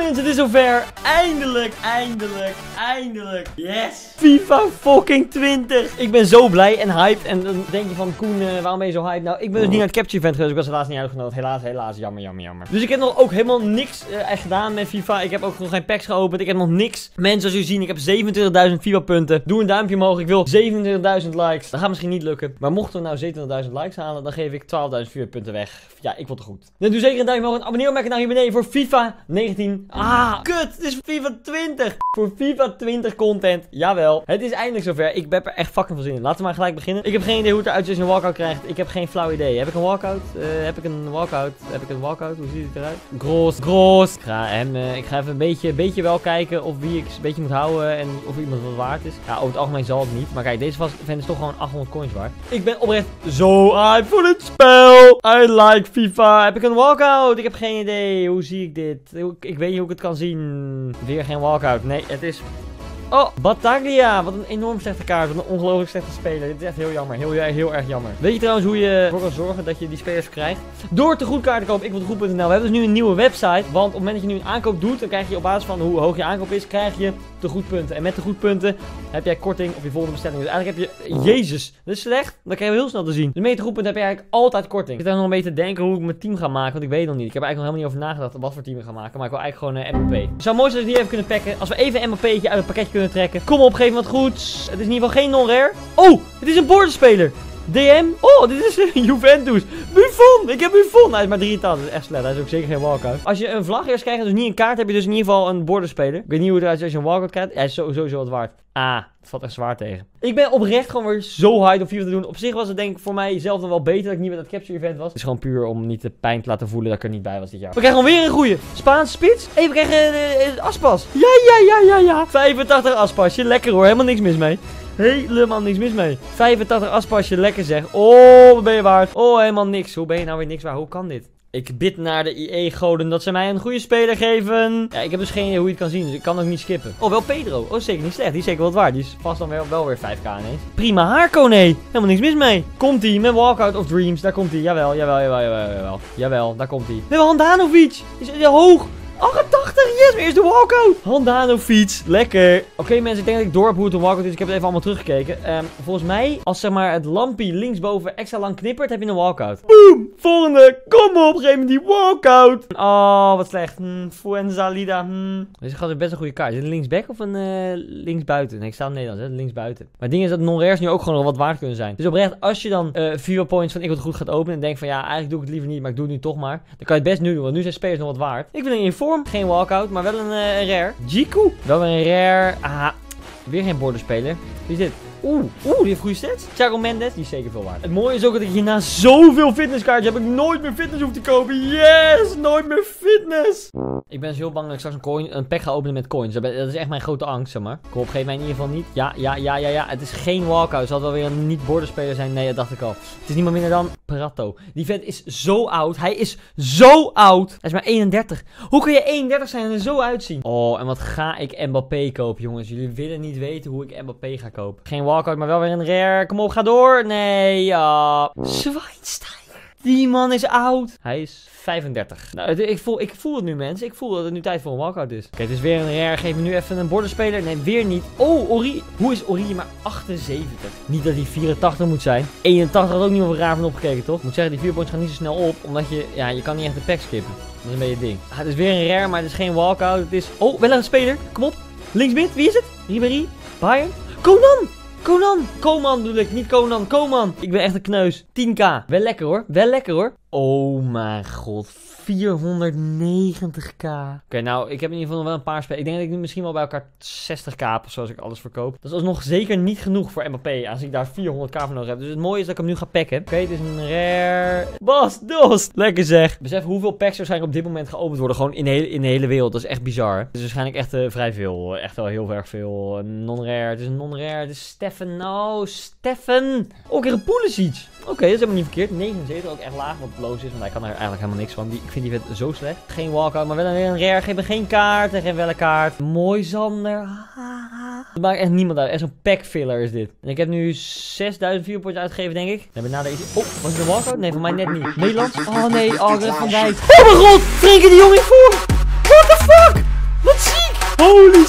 mensen, het is zover. Eindelijk. Yes. FIFA fucking 20. Ik ben zo blij en hyped. En dan denk je van, Koen, waarom ben je zo hyped? Nou, ik ben dus niet naar het capture event geweest. Ik was helaas niet uitgenodigd. Helaas. Jammer. Dus ik heb nog ook helemaal niks gedaan met FIFA. Ik heb ook nog geen packs geopend. Ik heb nog niks. Mensen, zoals jullie zien, ik heb 27.000 FIFA punten. Doe een duimpje omhoog. Ik wil 27.000 likes. Dat gaat misschien niet lukken. Maar mochten we nou 27.000 likes halen, dan geef ik 12.000 FIFA punten weg. Ja, ik vond het goed. Dan doe zeker een duimpje omhoog en abonneer op mijn kanaal hier beneden voor FIFA 19. Kut, het is FIFA 20. Voor FIFA 20 content. Jawel. Het is eindelijk zover. Ik heb er echt fucking veel zin in. Laten we maar gelijk beginnen. Ik heb geen idee hoe het eruit ziet als je een walkout krijgt. Ik heb geen flauw idee. Heb ik een walkout? Heb ik een walkout? Hoe ziet het eruit? Gross. Ik ga even een beetje wel kijken of wie ik een beetje moet houden en of iemand wat waard is. Ja, over het algemeen zal het niet. Maar kijk, deze vent is toch gewoon 800 coins waard. Ik ben oprecht zo hyped voor dit spel. I like FIFA. Heb ik een walkout? Ik heb geen idee. Hoe zie ik dit? Ik weet niet hoe ik het kan zien. Weer geen walkout. Nee, het is... Oh, Battaglia. Wat een enorm slechte kaart. Wat een ongelooflijk slechte speler. Dit is echt heel jammer. Heel erg jammer. Weet je trouwens hoe je ervoor kan zorgen dat je die spelers krijgt? Door te goed kaarten kopen. Ikwieltegoed.nl. We hebben dus nu een nieuwe website. Want op het moment dat je nu een aankoop doet, dan krijg je op basis van hoe hoog je aankoop is, krijg je te goed punten. En met de goed punten heb jij korting op je volgende bestelling. Dus eigenlijk heb je... Jezus, dat is slecht. Dat krijg je heel snel te zien. Dus met de goed punten heb je eigenlijk altijd korting. Ik zit er nog een beetje te denken hoe ik mijn team ga maken. Want ik weet het nog niet. Ik heb er eigenlijk nog helemaal niet over nagedacht wat voor team ik ga maken. Maar ik wil eigenlijk gewoon Mbappé. Het zou mooi zijn als we die even kunnen packen. Als we even een Mbappé'tje uit het pakketje kunnen trekken. Kom op, geef me wat goeds. Het is in ieder geval geen non-rare. Oh, het is een bordenspeler. DM. Oh, dit is Juventus. Buffon. Ik heb Buffon. Hij is maar 83. Dat is echt slecht. Hij is ook zeker geen walkout. Als je een vlag eerst krijgt, dus niet een kaart, heb je dus in ieder geval een bordenspeler. Ik weet niet hoe het eruit ziet als je een walkout krijgt. Hij is sowieso wat waard. Het valt echt zwaar tegen. Ik ben oprecht gewoon weer zo hyped om FIFA te doen. Op zich was het denk ik voor mij zelf nog wel beter dat ik niet met dat capture event was. Het is gewoon puur om niet de pijn te laten voelen dat ik er niet bij was dit jaar. We krijgen alweer een goeie Spaanse spits. We krijgen Aspas. Ja. 85 Aspasje. Lekker hoor. Helemaal niks mis mee. Helemaal niks mis mee. 85 Aspasje. Lekker zeg. Oh, wat ben je waard? Oh, helemaal niks. Hoe ben je nou weer niks waard? Hoe kan dit? Ik bid naar de IE-goden dat ze mij een goede speler geven. Ja, ik heb dus geen idee hoe je het kan zien, dus ik kan ook niet skippen. Oh, wel Pedro. Oh, zeker niet slecht. Die is zeker wat waard. Die is vast dan wel weer 5k ineens. Prima haarkone. Helemaal niks mis mee. Komt-ie met Walkout of Dreams. Daar komt-ie. Jawel, daar komt-ie. We hebben Handanovic. Die is hoog. 88, yes, eerst de walkout. Handanovic, lekker. Oké, mensen, ik denk dat ik door heb hoe het een walkout is. Ik heb het even allemaal teruggekeken. Volgens mij, als zeg maar het lampje linksboven extra lang knippert, heb je een walkout. Boom, volgende. Kom op, geef me die walkout. Oh, wat slecht. Fuenzalida. Deze gaat best een goede kaart. Is het een linksback of een linksbuiten? Nee, ik sta in Nederlands, hè, linksbuiten. Maar het ding is dat non-rares nu ook gewoon nog wat waard kunnen zijn. Dus oprecht, als je dan FIFA points van ik wat goed gaat openen en denkt van ja, eigenlijk doe ik het liever niet, maar ik doe het nu toch maar. Dan kan je het best nu doen, want nu zijn spelers nog wat waard. Ik vind het in vorm. Geen walkout, maar wel een rare. Jiku. Wel weer een rare. Weer geen bordenspeler. Wie is dit? Die heeft goede stats. Thiago Mendes, die is zeker veel waard. Het mooie is ook dat ik hierna zoveel fitnesskaartjes heb. Ik nooit meer fitness hoef te kopen. Yes, nooit meer fitness. Ik ben dus heel bang dat ik straks een pack ga openen met coins. Dat is echt mijn grote angst, zeg maar. Kom op, geef mij in ieder geval niet. Ja. Het is geen walkout. Het zal wel weer een niet-bordenspeler zijn. Nee, dat dacht ik al. Het is niemand minder dan Prato. Die vent is zo oud. Hij is zo oud. Hij is maar 31. Hoe kun je 31 zijn en er zo uitzien? Oh, en wat ga ik Mbappé kopen, jongens. Jullie willen niet weten hoe ik Mbappé ga kopen. Geen walkout, maar wel weer een rare. Kom op, ga door. Nee, ja. Schweinsteiger. Die man is oud. Hij is 35. Nou, ik voel het nu, mensen. Ik voel dat het nu tijd voor een walkout is. Oké, het is weer een rare. Geef me nu even een bordenspeler. Nee, weer niet. Oh, Ori. Hoe is Ori maar 78? Niet dat hij 84 moet zijn. 81 had ook niet over raar van opgekeken, toch? Ik moet zeggen, die 4 points gaan niet zo snel op. Omdat je kan niet echt de pack skippen. Dat is een beetje het ding. Het is weer een rare, maar het is geen walkout. Het is... Oh, wel een speler. Kom op. Linksmid. Wie is het? Ribéry. Bayern. Koeman bedoel ik, niet Conan. Koeman. Ik ben echt een kneus. 10k. Wel lekker hoor. Oh mijn god. 490k. Oké, nou, ik heb in ieder geval nog wel een paar spelers. Ik denk dat ik nu misschien wel bij elkaar 60k heb of zo als ik alles verkoop. Dat is alsnog zeker niet genoeg voor Mbappé als ik daar 400k voor nodig heb. Dus het mooie is dat ik hem nu ga packen. Oké, het is een rare... Bas, Dost. Lekker zeg. Besef hoeveel packs waarschijnlijk op dit moment geopend worden. Gewoon in de hele wereld. Dat is echt bizar. Het is waarschijnlijk echt vrij veel. Echt wel heel erg veel. Non-rare. Het is een non-rare. Het is Steffen. Nou, Steffen. Oh, ik heb een Pulisic. Oké, dat is helemaal niet verkeerd. 79, ook echt laag, wat loos is. Want hij kan er eigenlijk helemaal niks van. Ik vind die vet zo slecht. Geen walkout, maar wel een rare. Geef me geen kaart en geen welle kaart. Mooi Zander. Dat maakt echt niemand uit. Echt zo'n packfiller is dit. En ik heb nu 6000 viewpoints uitgegeven, denk ik. Dan ben ik Oh, was het een walkout? Nee, voor mij net niet. Nederlands? Oh nee, Greg van Dijk. Oh mijn god, Frenkie de Jong in vorm. What the fuck?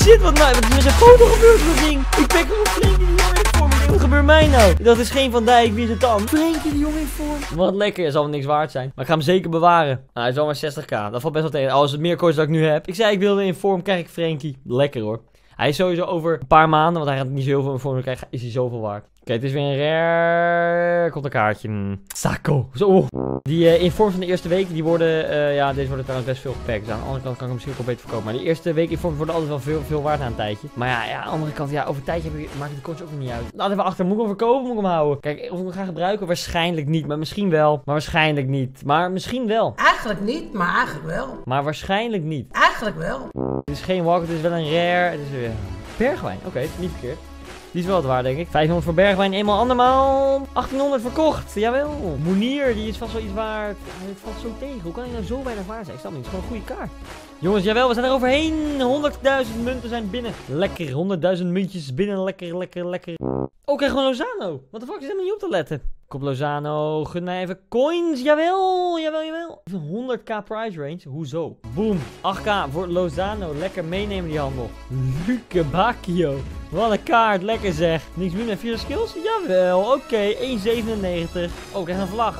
shit, wat is met zijn foto gebeurd op dat ding? Ik pik gewoon Frenkie de Jong in vorm. Wat gebeurt mij nou? Dat is geen Van Dijk, wie is het dan? Frenkie de Jong in vorm. Wat lekker, zal niks waard zijn. Maar ik ga hem zeker bewaren. Nou, hij is wel maar 60k. Dat valt best wel tegen. Als het meer coins dan ik nu heb. Ik zei ik wilde in vorm, krijg ik Frenkie. Lekker hoor. Hij is sowieso over een paar maanden, want hij gaat niet zoveel in vorm krijgen, is hij zoveel waard. Oké, het is weer een rare... Komt een kaartje. Sako. Zo. Die informs van de eerste week, die worden... ja, deze worden trouwens best veel gepakt. Dus aan de andere kant kan ik hem misschien ook wel beter verkopen. Maar de eerste week informs worden altijd wel veel waard na een tijdje. Maar ja, aan de andere kant, ja, over een tijdje maakt de coins ook nog niet uit. Laten we achter. Moet ik hem verkopen? Moet ik hem houden? Kijk, of ik hem ga gebruiken? Waarschijnlijk niet. Maar misschien wel. Maar waarschijnlijk niet. Maar misschien wel. Eigenlijk niet, maar eigenlijk wel. Maar waarschijnlijk niet. Eigenlijk wel. Het is geen walk, het is wel een rare. Het is weer... Bergwijn. Oké, niet verkeerd. Die is wel het waard, denk ik. 500 voor Bergwijn, eenmaal andermaal. 1800 verkocht, jawel. Moenier, die is vast wel iets waard. Ja, dit valt zo tegen. Hoe kan hij nou zo weinig waard zijn? Ik snap niet, het is gewoon een goede kaart. Jongens, jawel, we zijn er overheen. 100.000 munten zijn binnen. Lekker, 100.000 muntjes binnen. Lekker. Oh, krijg gewoon Lozano. Wat de fuck is helemaal niet op te letten. Kom Lozano, gun mij even coins. Jawel. Even 100k price range. Hoezo? Boom. 8k voor Lozano. Lekker meenemen die handel. Luke Bacchio. Wat een kaart. Lekker zeg. Niks meer met 4 skills? Jawel. Oké. 1,97. Oh, krijg een vlag.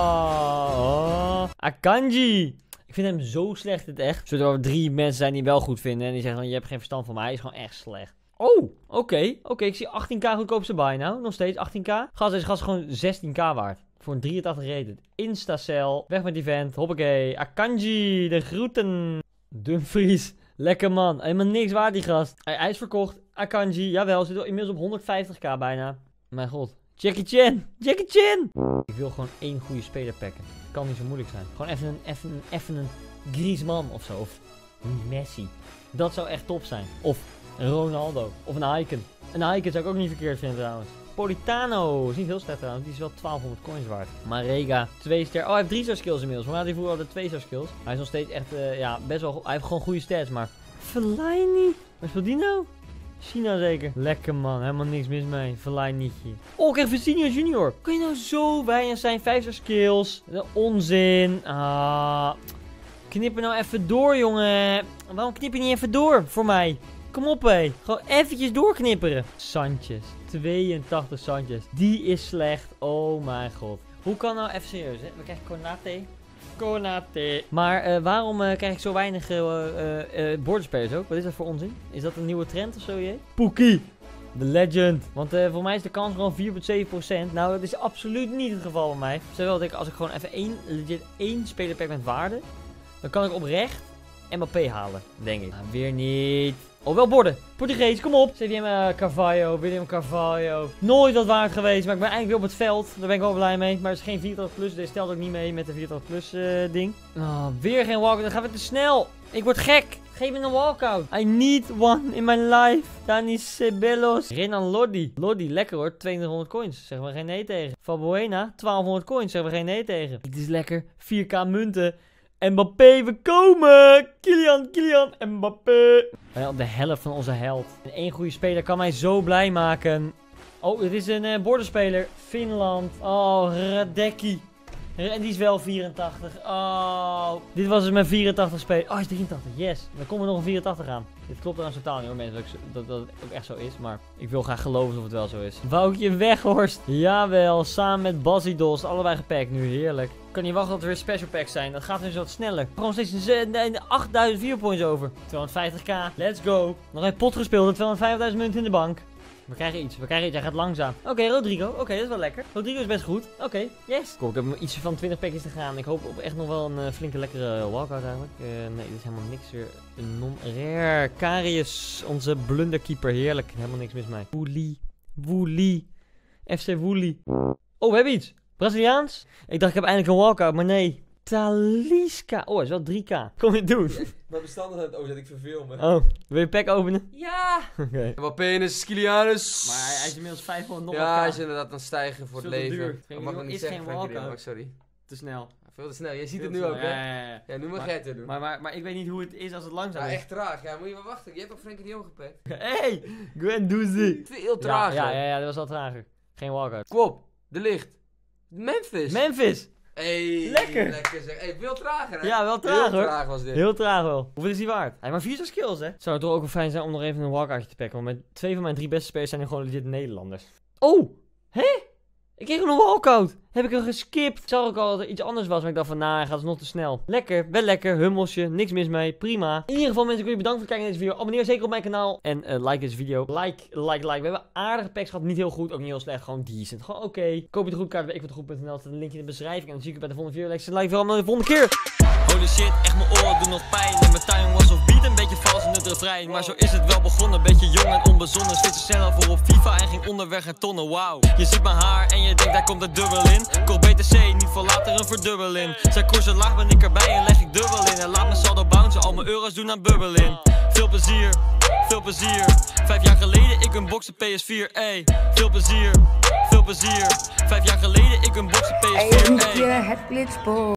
Akanji. Ik vind hem zo slecht het echt. Zodat er 3 mensen zijn die wel goed vinden. En die zeggen van je hebt geen verstand van mij. Hij is gewoon echt slecht. Oh, oké, ik zie 18k goedkoopste buy nou. Nog steeds 18k. Gast is gewoon 16k waard. Voor een 83 rated. Instacell. Weg met die vent. Hoppakee. Akanji. De groeten. Dumfries. Lekker man. Helemaal niks waard die gast. Hij is verkocht. Akanji. Jawel. Zit inmiddels op 150k bijna. Mijn god. Jackie Chan. Ik wil gewoon 1 goede speler packen. Kan niet zo moeilijk zijn. Gewoon even een Griezmann of zo. Of Messi. Dat zou echt top zijn. Of Ronaldo. Of een Icon. Een Icon zou ik ook niet verkeerd vinden trouwens. Politano. Is niet heel slecht trouwens. Die is wel 1200 coins waard. Marega. 2 ster. Oh, hij heeft 3 star skills inmiddels. Maar hij had vroeger altijd 2 star skills. Hij is nog steeds echt, ja, best wel... Hij heeft gewoon goede stats, maar... Fellaini. Waar speelt die nou? China zeker. Lekker man. Helemaal niks mis mee. Fellaini'tje. Oh, ik krijg Vitinha Junior. Kun je nou zo weinig zijn? 5 star skills. Onzin. Knip er nou even door, jongen. Waarom knip je niet even door voor mij? Kom op, hé. Gewoon eventjes doorknipperen. Sanchez. 82 Sanchez. Die is slecht. Oh mijn god. Hoe kan nou even serieus, hè? We krijgen Konate. Maar waarom krijg ik zo weinig borderspelers ook? Wat is dat voor onzin? Is dat een nieuwe trend of zo, jee? Poekie. De legend. Want voor mij is de kans gewoon 4,7%. Nou, dat is absoluut niet het geval bij mij. Terwijl ik, als ik gewoon even legit één speler pack met waarde, dan kan ik oprecht Mbappé halen, denk ik. Nou, weer niet. Oh, wel borden. Portugees, kom op. CVM Carvalho, William Carvalho. Nooit wat waard geweest, maar ik ben eigenlijk weer op het veld. Daar ben ik wel blij mee. Maar het is geen 84 plus, dus stelt ook niet mee met de 84 plus ding. Oh, weer geen walkout, dan gaan we te snel. Ik word gek. Geef me een walkout. I need one in my life. Dani Ceballos. Renan Lodi. Lodi, lekker hoor. 2200 coins. Zeggen we geen nee tegen. Valbuena, 1200 coins. Zeggen we geen nee tegen. Het is lekker. 4k munten. Mbappé, we komen! Kylian, Mbappé. Op de helft van onze held. En één goede speler kan mij zo blij maken. Oh, het is een borderspeler. Finland. Oh, Radecki. En die is wel 84. Oh, dit was dus mijn 84 speler. Oh, hij is 83. Yes. Dan komt er nog een 84 aan. Dit klopt trouwens totaal niet hoor, mensen. Dat het ook echt zo is. Maar ik wil graag geloven of het wel zo is. Woutje Weghorst. Jawel. Samen met Basidos. Allebei gepakt nu. Heerlijk. Ik kan niet wachten dat er weer special packs zijn. Dat gaat nu zo wat sneller. Gewoon steeds 8000 viewpoints over. 250k. Let's go. Nog een pot gespeeld. 250.000 munten in de bank. We krijgen iets. Hij gaat langzaam. Oké, Rodrigo. Oké, dat is wel lekker. Rodrigo is best goed. Oké, yes. Cool, ik heb iets van 20 pakjes te gaan. Ik hoop op echt nog wel een flinke lekkere walkout eigenlijk. Nee, dit is helemaal niks weer. Een non-rare. Karius, onze blunderkeeper. Heerlijk. Helemaal niks mis mee. Woelie. FC Woelie. Oh, we hebben iets. Braziliaans. Ik dacht ik heb eindelijk een walkout, maar nee. Talisca. Oh, is wel 3k. Kom je doen. Mijn bestanden zijn het ook dat ik verveel me. Oh, wil je een pack openen? Ja! Oké. Mbappé, Kylianus. Maar hij is inmiddels 500 nog. Ja, hij is inderdaad aan het stijgen voor het Zullen leven. duur. Dat mag ik niet Is zeggen, geen Frenkie de walkout. Jong, sorry. Te snel. Veel te snel, jij ziet Veel het te nu ook snel. hè? Ja. Ja, nu mag jij het weer doen. Maar ik weet niet hoe het is als het langzaam Ja, is. echt traag. Ja, moet je wel wachten. Je hebt toch Frenkie de Jong gepakt? Hey, Guendouzi. Veel traag. Ja, dat was al trager. Geen walkout. Kom op, de licht. Memphis. Hey, Lekker. Lekker zeg. Hey, veel trager hè? Ja, wel traag Heel hoor. traag was dit. Heel traag wel. Hoeveel is die waard? Hij heeft maar 4 skills, hè? Zou het toch ook wel fijn zijn om nog even een walkoutje te pakken. Want met 2 van mijn 3 beste spelers zijn er gewoon legit Nederlanders. Oh! Hè? Ik kreeg nog een walkout. Heb ik hem geskipt. Ik zag ook al dat er iets anders was. Maar ik dacht van, hij gaat nog te snel. Lekker, wel lekker. Hummelsje. Niks mis mee. Prima. In ieder geval mensen, ik wil je bedanken voor het kijken naar deze video. Abonneer zeker op mijn kanaal. En like deze video. Like. We hebben aardige packs gehad. Niet heel goed. Ook niet heel slecht. Gewoon decent. Gewoon oké. Koop je de goedkaart bij ikvindhetgoed.nl. Zet een linkje in de beschrijving. En dan zie ik je bij de volgende video. Like, like vooral de volgende keer. Holy shit, echt mijn oren doen nog pijn. En mijn timing was of beat een beetje vals in het refrein. Maar zo is het wel begonnen, beetje jong en onbezonnen. Switchte sneller voor op FIFA en ging onderweg en tonnen, wauw. Je ziet mijn haar en je denkt daar komt er dubbel in. Kocht BTC, niet voor later een verdubbeling. Zijn koersen laag, ben ik erbij en leg ik dubbel in. En laat mijn saldo bouncen, al mijn euro's doen aan bubbelin. Veel plezier, veel plezier. 5 jaar geleden ik unboxte PS4, ey. Veel plezier, veel plezier. 5 jaar geleden ik unboxte PS4, ey. Het glitspoor.